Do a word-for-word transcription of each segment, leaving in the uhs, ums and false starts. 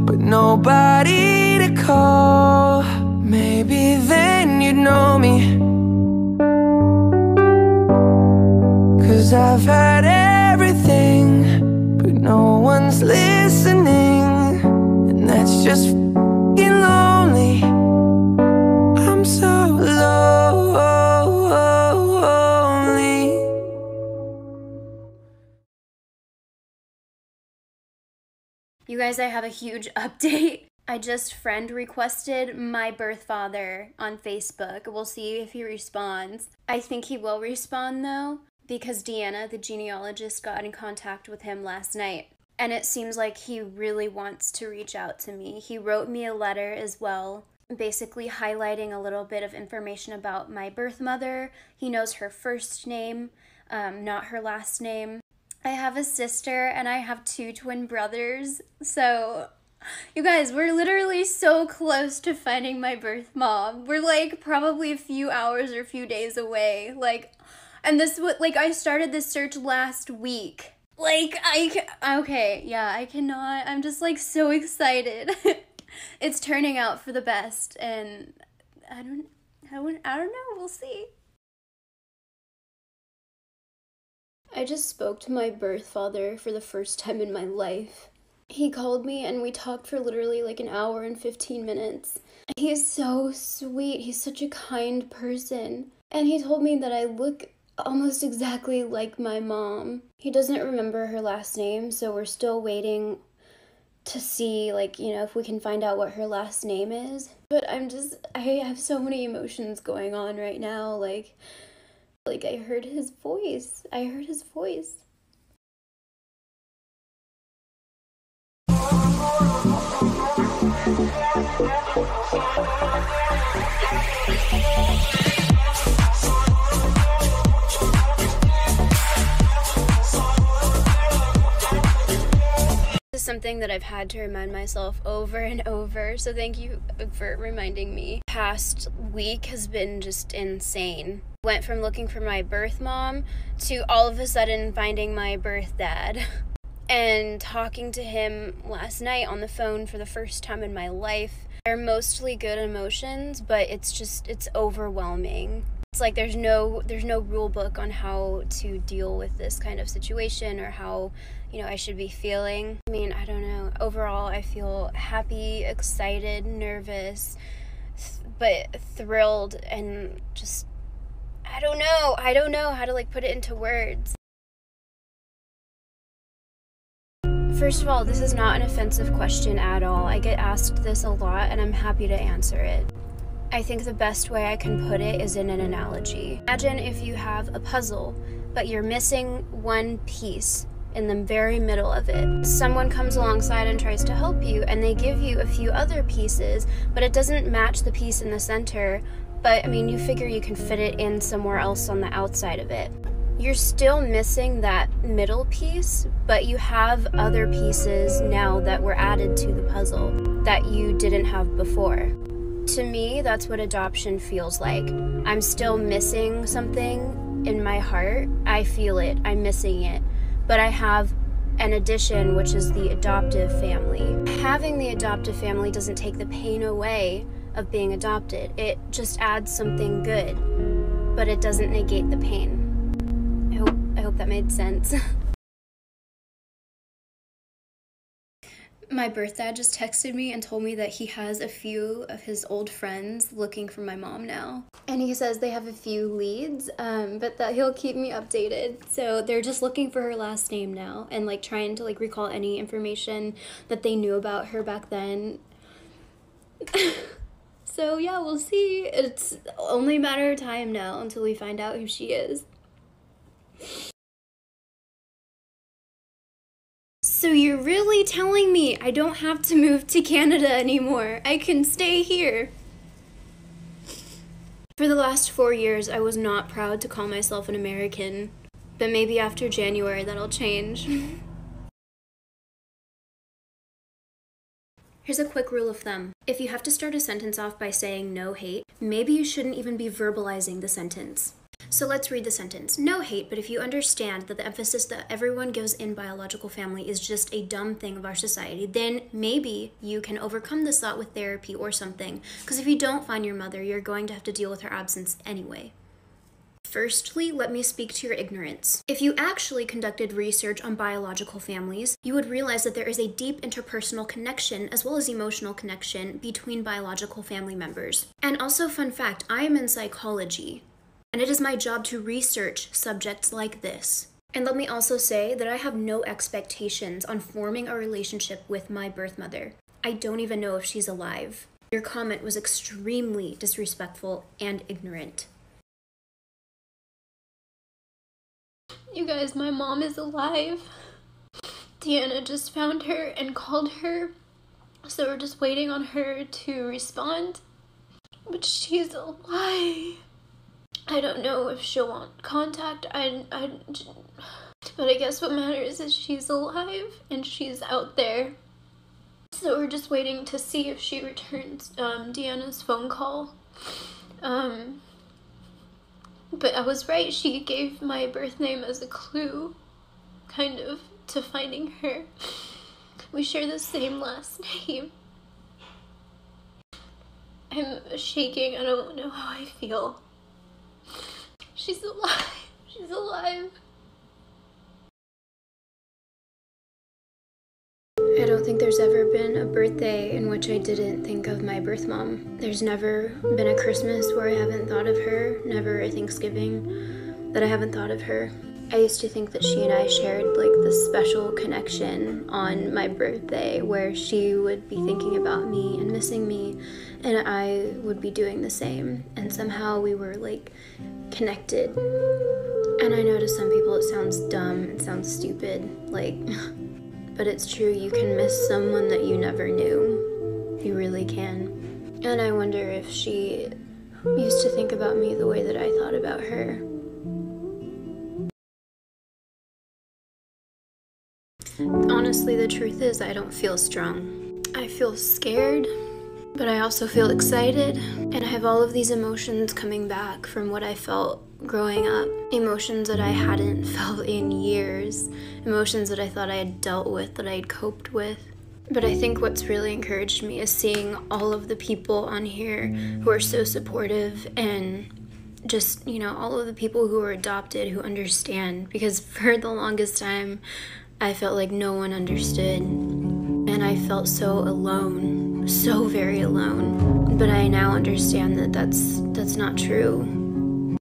but nobody to call. Maybe then you'd know me, 'cause I've had everything, but no one's listening, and that's just f***ing lonely. I'm so lonely. You guys, I have a huge update. I just friend requested my birth father on Facebook. We'll see if he responds. I think he will respond though, because Deanna, the genealogist, got in contact with him last night. And it seems like he really wants to reach out to me. He wrote me a letter as well, basically highlighting a little bit of information about my birth mother. He knows her first name, um, not her last name. I have a sister and I have two twin brothers, so you guys, we're literally so close to finding my birth mom. We're like probably a few hours or a few days away. Like, and this was like, I started this search last week. Like, I, okay, yeah, I cannot, I'm just like so excited. It's turning out for the best, and I don't, I don't, I don't know, we'll see. I just spoke to my birth father for the first time in my life. He called me and we talked for literally like an hour and fifteen minutes. He is so sweet. He's such a kind person. And he told me that I look almost exactly like my mom. He doesn't remember her last name, so we're still waiting to see, like, you know, if we can find out what her last name is. But I'm just, I have so many emotions going on right now. Like, like I heard his voice. I heard his voice. This is something that I've had to remind myself over and over, so thank you for reminding me. Past week has been just insane. Went from looking for my birth mom to all of a sudden finding my birth dad. And talking to him last night on the phone for the first time in my life. They're mostly good emotions, but it's just, it's overwhelming. It's like there's no, there's no rule book on how to deal with this kind of situation or how, you know, I should be feeling. I mean, I don't know. Overall, I feel happy, excited, nervous, th- but thrilled, and just, I don't know. I don't know how to like put it into words. First of all, this is not an offensive question at all. I get asked this a lot and I'm happy to answer it. I think the best way I can put it is in an analogy. Imagine if you have a puzzle, but you're missing one piece in the very middle of it. Someone comes alongside and tries to help you, and they give you a few other pieces, but it doesn't match the piece in the center, but I mean, you figure you can fit it in somewhere else on the outside of it. You're still missing that middle piece, but you have other pieces now that were added to the puzzle that you didn't have before. To me, that's what adoption feels like. I'm still missing something in my heart. I feel it, I'm missing it, but I have an addition, which is the adoptive family. Having the adoptive family doesn't take the pain away of being adopted. It just adds something good, but it doesn't negate the pain. I hope, I hope that made sense. My birth dad just texted me and told me that he has a few of his old friends looking for my mom now. And he says they have a few leads, um, but that he'll keep me updated. So they're just looking for her last name now and like trying to like recall any information that they knew about her back then. So yeah, we'll see. It's only a matter of time now until we find out who she is. So you're really telling me I don't have to move to Canada anymore? I can stay here. For the last four years, I was not proud to call myself an American, but maybe after January that'll change. Here's a quick rule of thumb. If you have to start a sentence off by saying no hate, maybe you shouldn't even be verbalizing the sentence. So let's read the sentence. No hate, but if you understand that the emphasis that everyone gives in biological family is just a dumb thing of our society, then maybe you can overcome this thought with therapy or something. Because if you don't find your mother, you're going to have to deal with her absence anyway. Firstly, let me speak to your ignorance. If you actually conducted research on biological families, you would realize that there is a deep interpersonal connection as well as emotional connection between biological family members. And also, fun fact, I am in psychology. And it is my job to research subjects like this. And let me also say that I have no expectations on forming a relationship with my birth mother. I don't even know if she's alive. Your comment was extremely disrespectful and ignorant. You guys, my mom is alive. Deanna just found her and called her. So we're just waiting on her to respond. But she's alive. I don't know if she'll want contact, I, I, but I guess what matters is she's alive and she's out there. So we're just waiting to see if she returns um, Deanna's phone call. Um, but I was right, she gave my birth name as a clue, kind of, to finding her. We share the same last name. I'm shaking, I don't know how I feel. She's alive. She's alive. I don't think there's ever been a birthday in which I didn't think of my birth mom. There's never been a Christmas where I haven't thought of her, never a Thanksgiving that I haven't thought of her. I used to think that she and I shared like this special connection on my birthday where she would be thinking about me and missing me and I would be doing the same, and somehow we were like connected. And I know to some people it sounds dumb, it sounds stupid, like, but it's true, you can miss someone that you never knew. You really can. And I wonder if she used to think about me the way that I thought about her. Honestly, the truth is I don't feel strong. I feel scared, but I also feel excited, and I have all of these emotions coming back from what I felt growing up. Emotions that I hadn't felt in years. Emotions that I thought I had dealt with, that I had coped with. But I think what's really encouraged me is seeing all of the people on here who are so supportive, and just, you know, all of the people who are adopted who understand. Because for the longest time, I felt like no one understood, and I felt so alone, so very alone. But I now understand that that's, that's not true.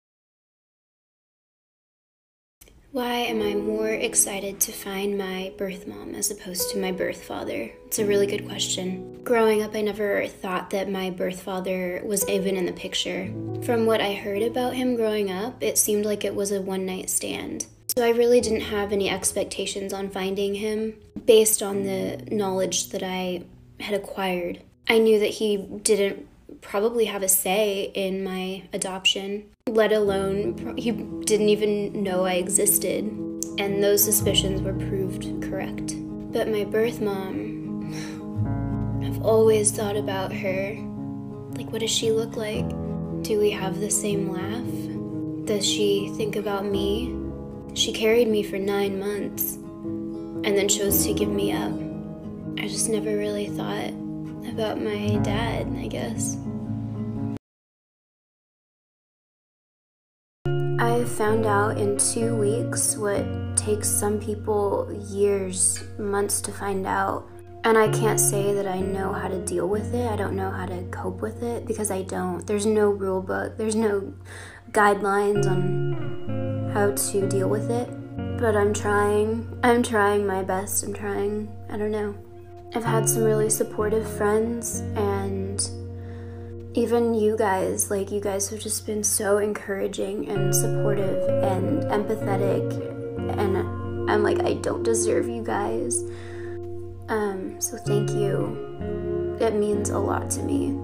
Why am I more excited to find my birth mom as opposed to my birth father? It's a really good question. Growing up, I never thought that my birth father was even in the picture. From what I heard about him growing up, it seemed like it was a one-night stand. So I really didn't have any expectations on finding him based on the knowledge that I had acquired. I knew that he didn't probably have a say in my adoption, let alone he didn't even know I existed. And those suspicions were proved correct. But my birth mom, I've always thought about her. Like, what does she look like? Do we have the same laugh? Does she think about me? She carried me for nine months and then chose to give me up. I just never really thought about my dad, I guess. I found out in two weeks what takes some people years, months to find out. And I can't say that I know how to deal with it. I don't know how to cope with it because I don't. There's no rule book. There's no guidelines on how to deal with it, but I'm trying. I'm trying my best. I'm trying, I don't know. I've had some really supportive friends, and even you guys, like you guys have just been so encouraging and supportive and empathetic, and I'm like, I don't deserve you guys. Um, so thank you. It means a lot to me.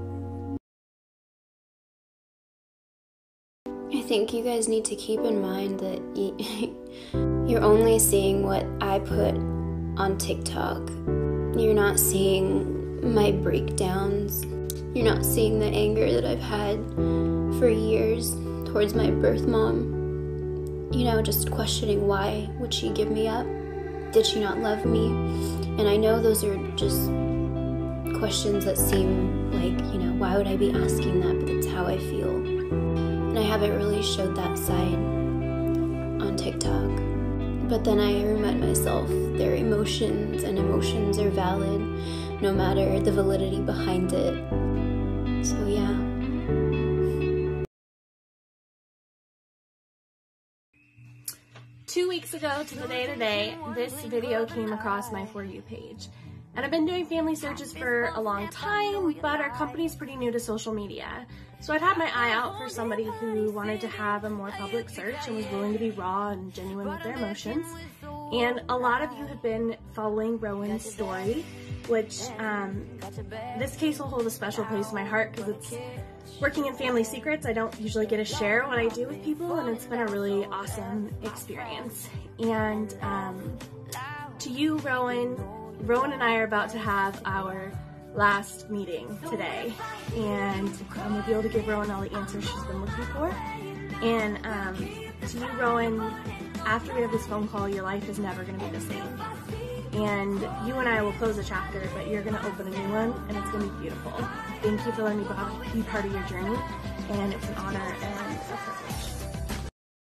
I think you guys need to keep in mind that you're only seeing what I put on TikTok. You're not seeing my breakdowns. You're not seeing the anger that I've had for years towards my birth mom, you know, just questioning why would she give me up? Did she not love me? And I know those are just questions that seem like, you know, why would I be asking that? But it's how I feel. And I haven't really showed that side on TikTok. But then I remind myself they're emotions, and emotions are valid no matter the validity behind it. So yeah. Two weeks ago to the day today, this video came across my For You page. And I've been doing family searches for a long time, but our company's pretty new to social media. So I'd had my eye out for somebody who wanted to have a more public search and was willing to be raw and genuine with their emotions. And a lot of you have been following Rowan's story, which um, this case will hold a special place in my heart because it's working in family secrets. I don't usually get to share what I do with people, and it's been a really awesome experience. And um, to you, Rowan, Rowan and I are about to have our last meeting today, and um, we'll be able to give Rowan all the answers she's been looking for. And um, to you, Rowan, after we have this phone call, your life is never going to be the same. And you and I will close a chapter, but you're going to open a new one, and it's going to be beautiful. Thank you for letting me be part of your journey, and it's an honor and a privilege.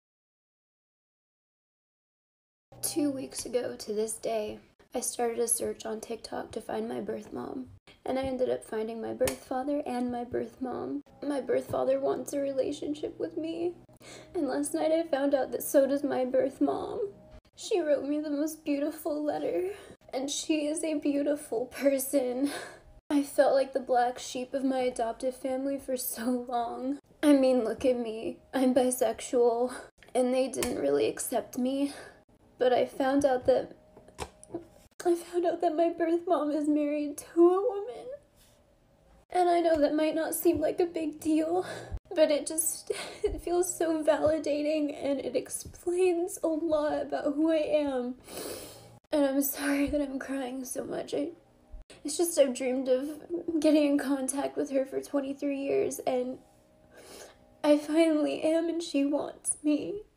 Two weeks ago to this day, I started a search on TikTok to find my birth mom, and I ended up finding my birth father and my birth mom. My birth father wants a relationship with me, and last night I found out that so does my birth mom. She wrote me the most beautiful letter, and she is a beautiful person. I felt like the black sheep of my adoptive family for so long. I mean, look at me. I'm bisexual, and they didn't really accept me, but I found out that I found out that my birth mom is married to a woman. And I know that might not seem like a big deal, but it just, it feels so validating, and it explains a lot about who I am. And I'm sorry that I'm crying so much. I, it's just I've dreamed of getting in contact with her for twenty-three years, and I finally am, and she wants me.